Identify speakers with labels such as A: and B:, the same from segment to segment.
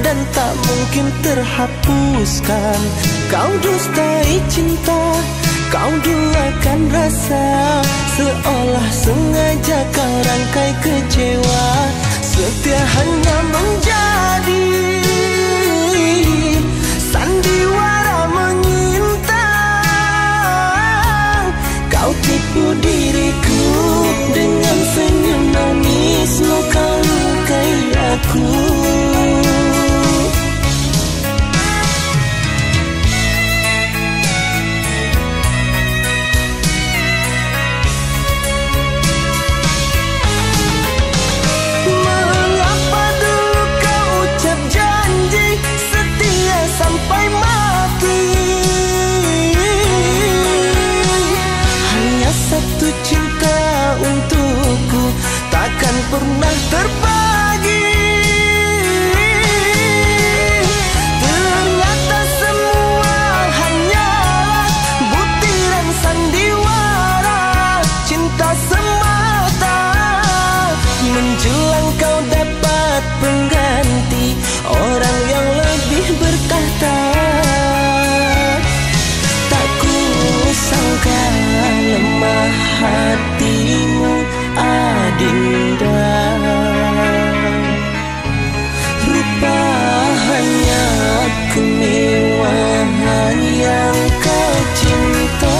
A: dan tak mungkin terhapuskan. Kau dustai cinta, kau duakan rasa, seolah sengaja kau rangkai kecewa. Setia hanya menjadi sandiwara menginta. Kau tipu diriku dengan senyum manismu, kau lukai aku. Mengapa dulu kau ucap janji setia sampai mati? Hanya satu cinta untukku, takkan pernah terbagi. Ternyata semua hanyalah butiran sandiwara cinta semata. Menjelang kau dapat pengganti, orang yang lebih bertahta. Tak kusangka lemah hatimu, Adinda. Rupa hanya kemewahan yang kau cinta.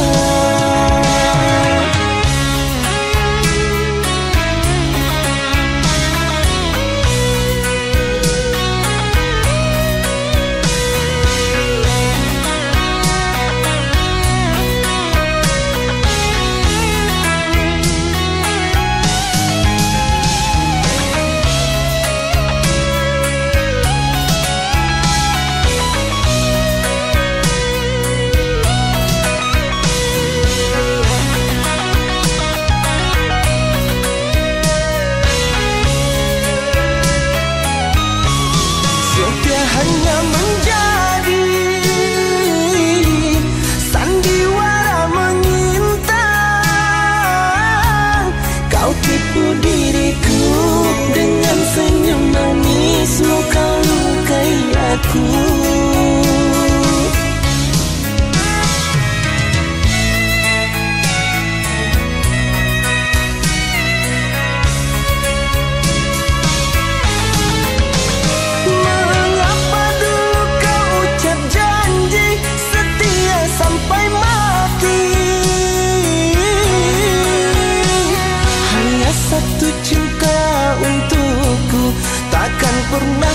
A: Hanya menjadi sandiwara menginta. Kau tipu diriku dengan senyum manismu, kau lukai aku. Sampai mati, hanya satu cinta untukku, takkan pernah